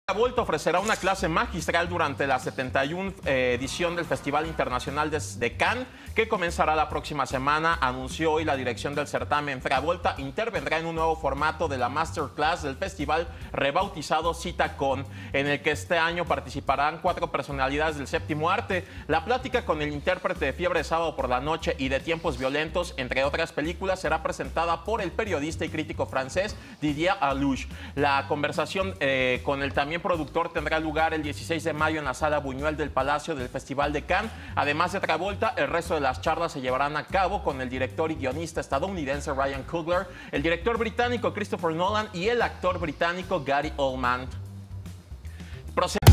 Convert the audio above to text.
Travolta ofrecerá una clase magistral durante la 71 edición del Festival Internacional de Cannes, que comenzará la próxima semana. Anunció hoy la dirección del certamen. Travolta intervendrá en un nuevo formato de la Masterclass del festival, rebautizado CitaCon, en el que este año participarán 4 personalidades del séptimo arte. La plática con el intérprete de Fiebre de Sábado por la Noche y de Tiempos Violentos, entre otras películas, será presentada por el periodista y crítico francés Didier Alouche. La conversación con el también productor tendrá lugar el 16 de mayo en la Sala Buñuel del Palacio del Festival de Cannes. Además de Travolta, el resto de las charlas se llevarán a cabo con el director y guionista estadounidense Ryan Coogler, el director británico Christopher Nolan y el actor británico Gary Oldman.